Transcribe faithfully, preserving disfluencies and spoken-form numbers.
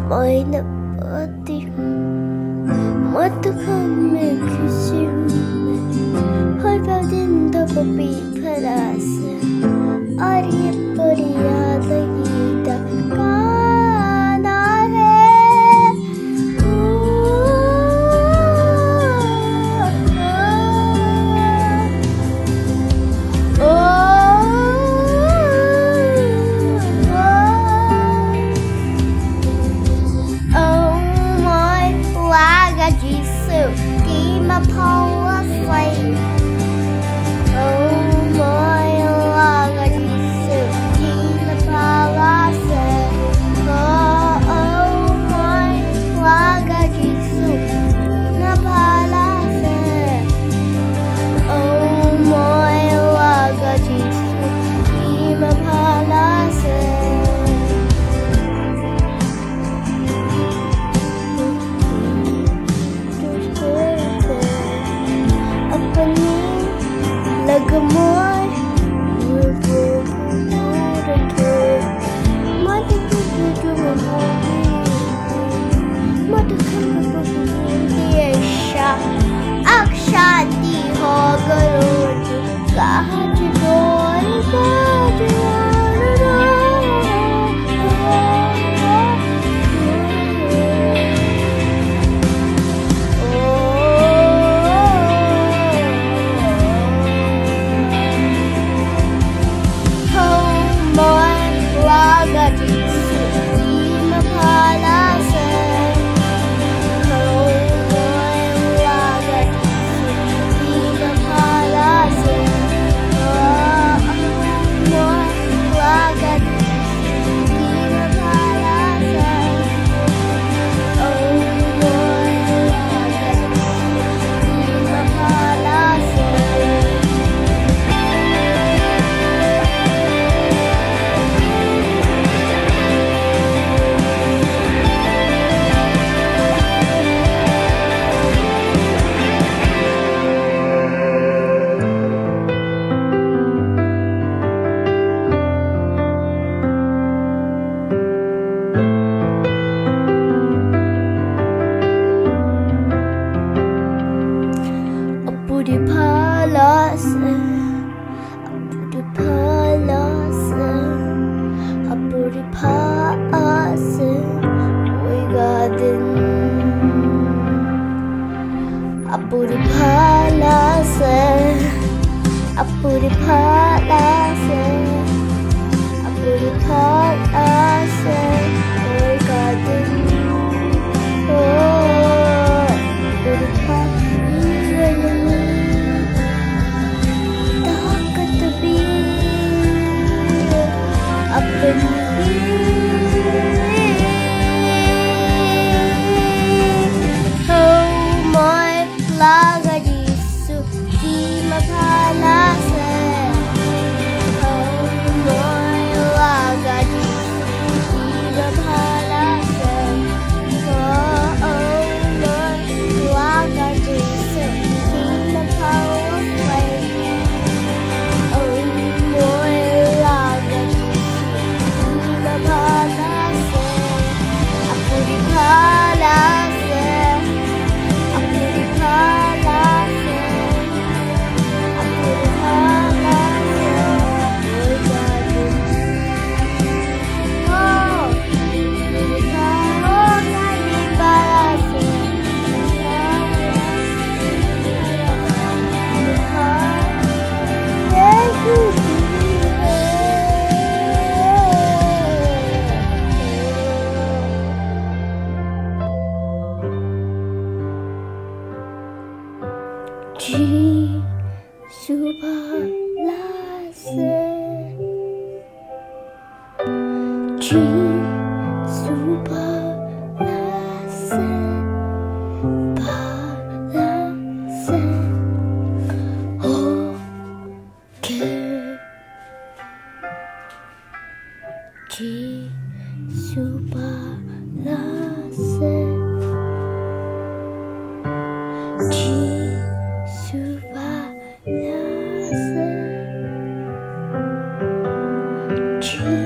meine Party Mata kami küsüme Hayalin da babi parası Arayıp buraya da gida Kana hai My policy. Oh my Lord, Jesus, keep my policy. Oh, oh my Lord, Jesus, my policy. Oh my Lord, Jesus, keep my policy. Lagamor, we'll go again. Mother, you do a movie. Mother, come up with a shot. Aksha, the Hogger, God, you know, God, you know. Apuri palasa, apuri palasa, apuri palasa, we garden. Apuri palasa, apuri palasa, apuri palasa, we garden. Oh, apuri palasa. Oh my Laga Jisu, di mapalasa. Oh my Laga Jisu, di mapalasa. Oh my Laga Jisu, di mapalasa. Oh my Laga Jisu, di mapalasa. Apuri palasa, apuri palasa, apuri palasa. Oh God, oh, apuri palasa, thank you. Ji Subhalase, Ji Subhalase, Palase, okay. Ji Subhalase, Ji Subhalase, Ji